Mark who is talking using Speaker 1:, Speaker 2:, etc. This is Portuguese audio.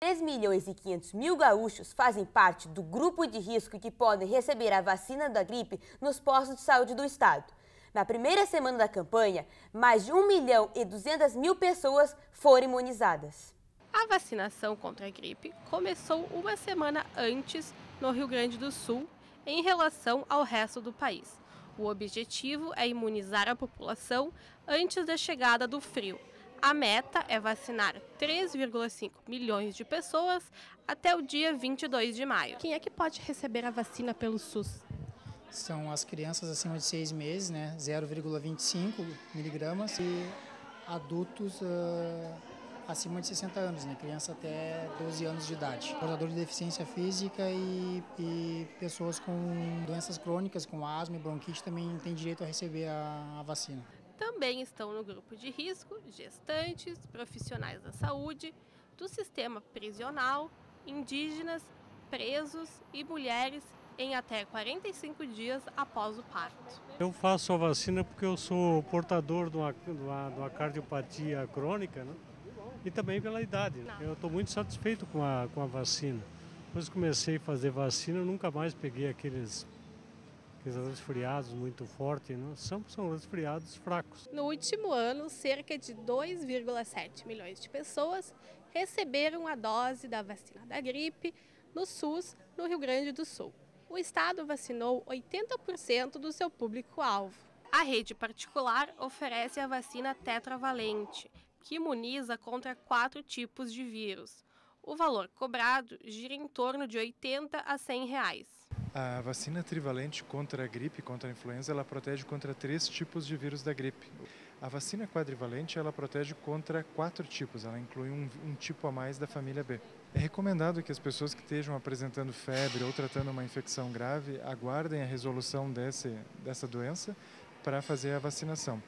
Speaker 1: 3.500.000 gaúchos fazem parte do grupo de risco que podem receber a vacina da gripe nos postos de saúde do estado. Na primeira semana da campanha, mais de 1.200.000 pessoas foram imunizadas.
Speaker 2: A vacinação contra a gripe começou uma semana antes no Rio Grande do Sul, em relação ao resto do país. O objetivo é imunizar a população antes da chegada do frio. A meta é vacinar 3,5 milhões de pessoas até o dia 22 de maio. Quem é que pode receber a vacina pelo SUS?
Speaker 3: São as crianças acima de 6 meses, né, 0,25 miligramas, e adultos acima de 60 anos, né, criança até 12 anos de idade. Portador de deficiência física e pessoas com doenças crônicas, com asma e bronquite, também têm direito a receber a vacina.
Speaker 2: Também estão no grupo de risco gestantes, profissionais da saúde, do sistema prisional, indígenas, presos e mulheres em até 45 dias após o parto.
Speaker 4: Eu faço a vacina porque eu sou portador de uma cardiopatia crônica, né? E também pela idade. Eu estou muito satisfeito com a vacina. Depois que comecei a fazer vacina, eu nunca mais peguei aqueles resfriados muito fortes, né? São resfriados fracos.
Speaker 2: No último ano, cerca de 2,7 milhões de pessoas receberam a dose da vacina da gripe no SUS, no Rio Grande do Sul. O estado vacinou 80% do seu público-alvo. A rede particular oferece a vacina tetravalente, que imuniza contra 4 tipos de vírus. O valor cobrado gira em torno de R$ 80 a R$ 100.
Speaker 5: A vacina trivalente contra a gripe, contra a influenza, ela protege contra 3 tipos de vírus da gripe. A vacina quadrivalente, ela protege contra 4 tipos, ela inclui um tipo a mais da família B. É recomendado que as pessoas que estejam apresentando febre ou tratando uma infecção grave aguardem a resolução dessa doença para fazer a vacinação.